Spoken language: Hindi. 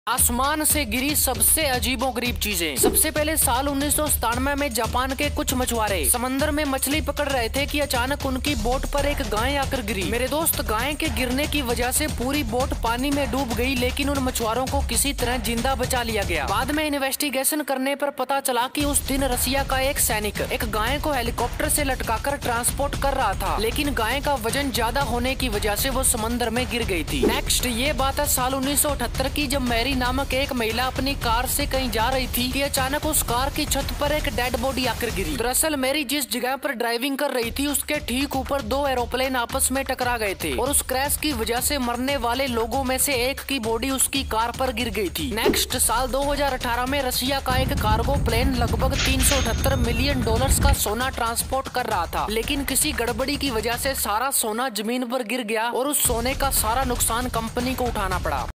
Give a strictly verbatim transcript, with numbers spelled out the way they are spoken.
आसमान से गिरी सबसे अजीबोगरीब चीजें। सबसे पहले साल उन्नीस सौ सतानवे में जापान के कुछ मछुआरे समंदर में मछली पकड़ रहे थे कि अचानक उनकी बोट पर एक गाय आकर गिरी। मेरे दोस्त, गाय के गिरने की वजह से पूरी बोट पानी में डूब गई, लेकिन उन मछुआरों को किसी तरह जिंदा बचा लिया गया। बाद में इन्वेस्टिगेशन करने पर पता चला कि उस दिन रसिया का एक सैनिक एक गाय को हेलीकॉप्टर से लटकाकर ट्रांसपोर्ट कर रहा था, लेकिन गाय का वजन ज्यादा होने की वजह से वो समंदर में गिर गई थी। नेक्स्ट ये बात है साल उन्नीस सौ अठहत्तर की, जब मैरी नामक एक महिला अपनी कार से कहीं जा रही थी कि अचानक उस कार की छत पर एक डेड बॉडी आकर गिरी। दरअसल मैरी जिस जगह पर ड्राइविंग कर रही थी उसके ठीक ऊपर दो एरोप्लेन आपस में टकरा गए थे और उस क्रैश की वजह से मरने वाले लोगों में से एक की बॉडी उसकी कार पर गिर गई थी। नेक्स्ट साल दो हज़ार अठारह में रसिया का एक कार्गो प्लेन लगभग तीन सौ अठहत्तर मिलियन डॉलर्स का सोना ट्रांसपोर्ट कर रहा था, लेकिन किसी गड़बड़ी की वजह से सारा सोना जमीन पर गिर गया और उस सोने का सारा नुकसान कंपनी को उठाना पड़ा।